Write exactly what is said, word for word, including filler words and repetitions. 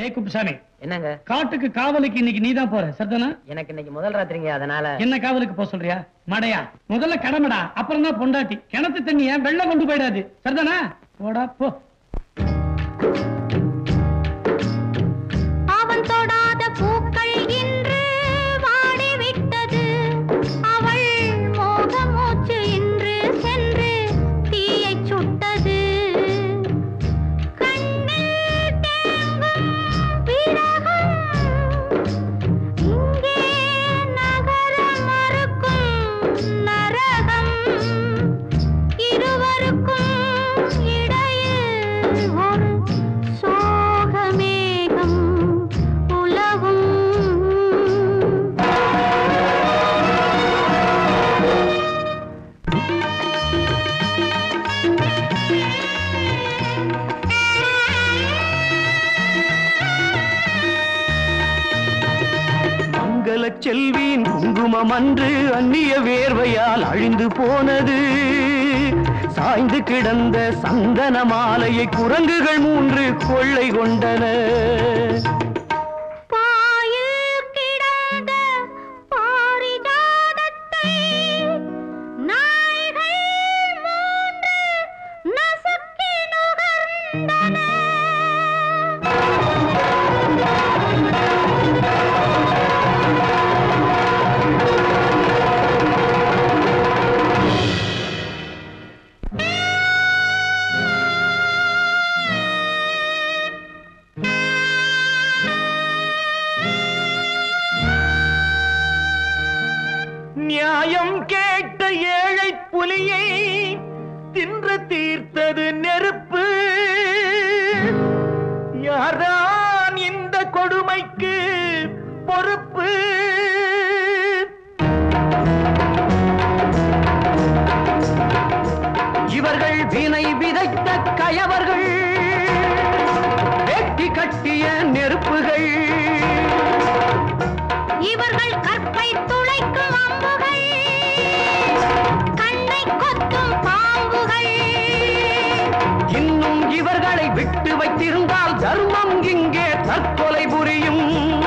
ஏய் குப்புசாமி, என்னங்க? காட்டுக்கு காவலுக்கு இன்னைக்கு நீதான் போற சரிதானா? எனக்கு இன்னைக்கு முதல் ராத்திரிங்க, அதனால. என்ன காவலுக்கு போக சொல்றியா? மடையா, முதல்ல கடமடா, அப்புறம் தான் பொண்டாட்டி. கிணத்து தண்ணிய வெள்ளம் கொண்டு போயிடாது சரிதானா? போடா போ. அவன் தொடாத பூக்கள் இன்று வாடிவிட்டது. அவள் மோக மூச்சு இன்று சென்று தீயை சுட்டது. கண்ணில் தேங்கும் விரகம் இங்கே நகர மறுக்கும் நரகம். இருவருக்கும் இடையில் ஒரு சோகமேகம் உலவும். மங்கள செல்வியின் குங்குமம் அன்று அந்நிய வேர்வையால் அழிந்து போனது. சாய்ந்து கிடந்த சந்தன மாலையை குரங்குகள் மூன்று கொள்ளை கொண்டன. பாயில் கிடந்த பாரிஜாதத்தை நாய்கள் மூன்று நசுக்கி நுகர்ந்தன. நியாயம் கேட்ட ஏழை புலியை தின்று தீர்த்தது நெருப்பு. யாரான் இந்த கொடுமைக்கு பொறுப்பு? இவர்கள் வினை விதைத்த கயவர்கள், வெட்டி கட்டிய நெருப்புகள். இவர்கள் கற்பை துளைக்கும் அம்புகள், கண்ணை கொத்தும் பாம்புகள். இன்னும் இவர்களை விட்டு வைத்திருந்தால் தர்மம் இங்கே தற்கொலை புரியும்.